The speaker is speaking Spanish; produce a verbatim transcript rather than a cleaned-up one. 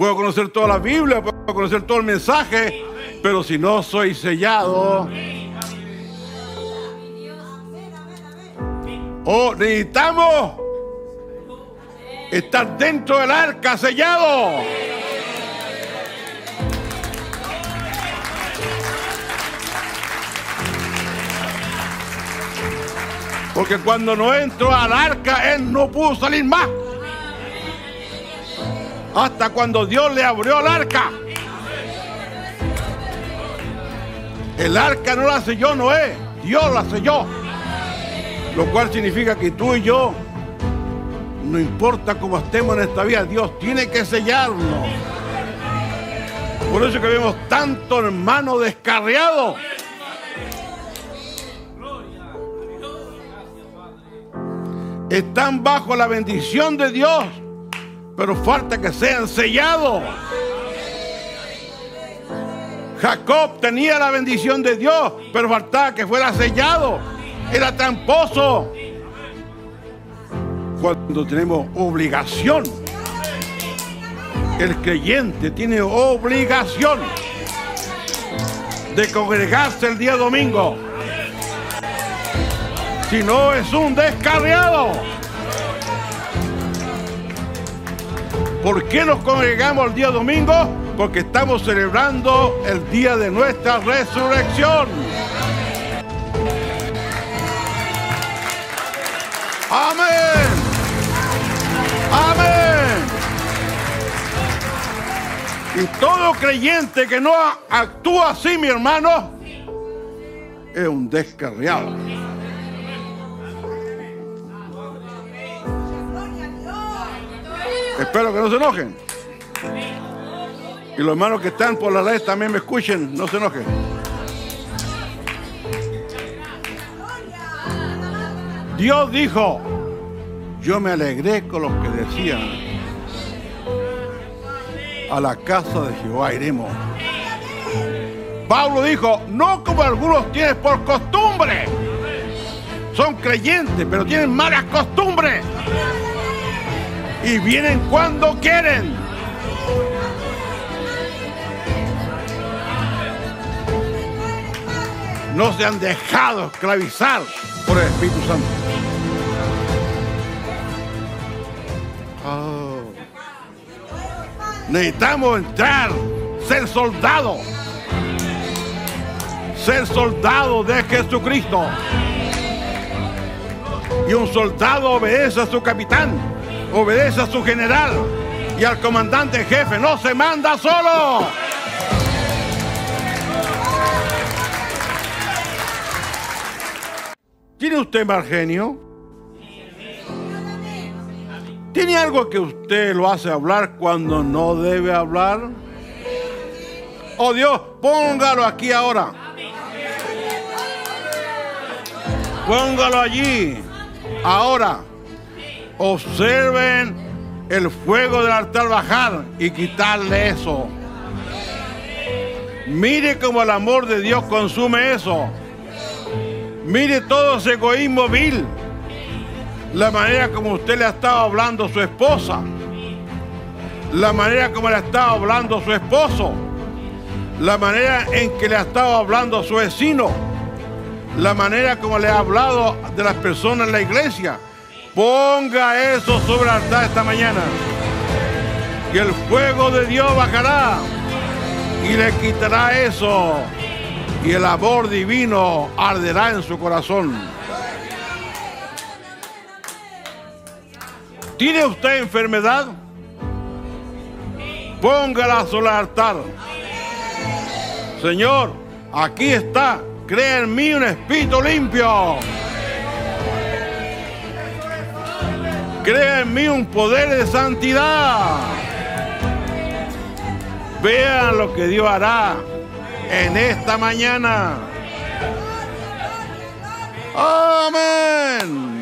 Puedo conocer toda la Biblia, puedo conocer todo el mensaje, pero si no soy sellado, oh, necesitamos estar dentro del arca sellado. Porque cuando no entró al arca, él no pudo salir más. Hasta cuando Dios le abrió el arca. El arca no la selló Noé, Dios la selló. Lo cual significa que tú y yo, no importa cómo estemos en esta vida, Dios tiene que sellarnos. Por eso que vemos tantos hermanos descarriados. Están bajo la bendición de Dios, pero falta que sean sellados. Jacob tenía la bendición de Dios, pero faltaba que fuera sellado. Era tramposo. Cuando tenemos obligación, el creyente tiene obligación de congregarse el día domingo. Si no, es un descarriado. ¿Por qué nos congregamos el día domingo? Porque estamos celebrando el día de nuestra resurrección. Amén. Amén. Y todo creyente que no actúa así, mi hermano, es un descarriado. Espero que no se enojen. Y los hermanos que están por la red también me escuchen, no se enojen. Dios dijo, yo me alegré con los que decían, a la casa de Jehová iremos. Pablo dijo, no como algunos tienen por costumbre. Son creyentes, pero tienen malas costumbres. Y vienen cuando quieren. No se han dejado esclavizar por el Espíritu Santo. Oh. Necesitamos entrar, ser soldados. Ser soldados de Jesucristo. Y un soldado obedece a su capitán. Obedece a su general y al comandante jefe. No se manda solo. ¿Tiene usted mal genio? ¿Tiene algo que usted lo hace hablar cuando no debe hablar? Oh Dios, póngalo aquí ahora. Póngalo allí. Ahora. Observen el fuego del altar bajar y quitarle eso. Mire cómo el amor de Dios consume eso. Mire todo ese egoísmo vil. La manera como usted le ha estado hablando a su esposa. La manera como le ha estado hablando a su esposo. La manera en que le ha estado hablando a su vecino. La manera como le ha hablado de las personas en la iglesia. Ponga eso sobre el altar esta mañana. Y el fuego de Dios bajará y le quitará eso. Y el amor divino arderá en su corazón. ¿Tiene usted enfermedad? Póngala sobre el altar. Señor, aquí está. Crea en mí un espíritu limpio. Crea en mí un poder de santidad. Vean lo que Dios hará en esta mañana. Amén.